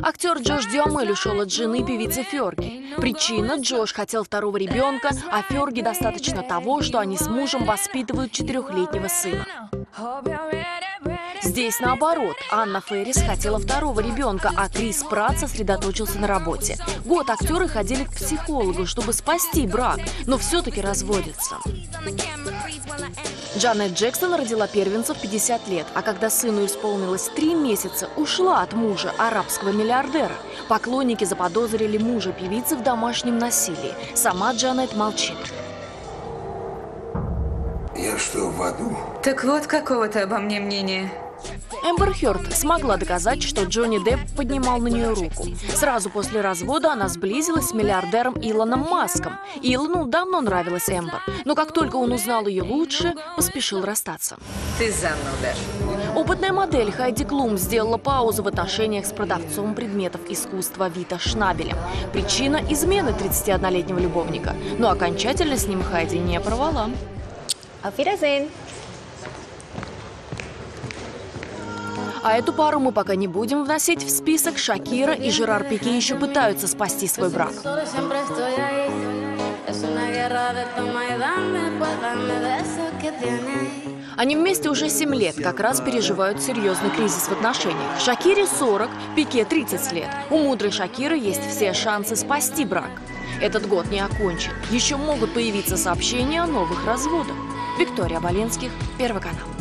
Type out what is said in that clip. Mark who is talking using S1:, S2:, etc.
S1: Актер Джош Дюамель ушел от жены певицы Ферги. Причина – Джош хотел второго ребенка, а Ферги достаточно того, что они с мужем воспитывают 4-летнего сына. Здесь наоборот. Анна Фэрис хотела второго ребенка, а Крис Пратт сосредоточился на работе. Год актеры ходили к психологу, чтобы спасти брак, но все-таки разводятся. Джанет Джексон родила первенца в 50 лет, а когда сыну исполнилось 3 месяца, ушла от мужа, арабского миллиардера. Поклонники заподозрили мужа певицы в домашнем насилии. Сама Джанет молчит.
S2: Я что, в аду?
S3: Так вот, какого-то обо мне мнения.
S1: Эмбер Хёрд смогла доказать, что Джонни Депп поднимал на нее руку. Сразу после развода она сблизилась с миллиардером Илоном Маском. Илону давно нравилась Эмбер, но как только он узнал ее лучше, поспешил расстаться.
S3: Ты зануда.
S1: Опытная модель Хайди Клум сделала паузу в отношениях с продавцом предметов искусства Вита Шнабелем. Причина – измены 31-летнего любовника. Но окончательно с ним Хайди не порвала.
S4: Auf Wiedersehen.
S1: А эту пару мы пока не будем вносить в список. Шакира и Жерар Пике еще пытаются спасти свой брак. Они вместе уже 7 лет, как раз переживают серьезный кризис в отношениях. Шакире 40, Пике 30 лет. У мудрой Шакиры есть все шансы спасти брак. Этот год не окончен. Еще могут появиться сообщения о новых разводах. Виктория Боленских, Первый канал.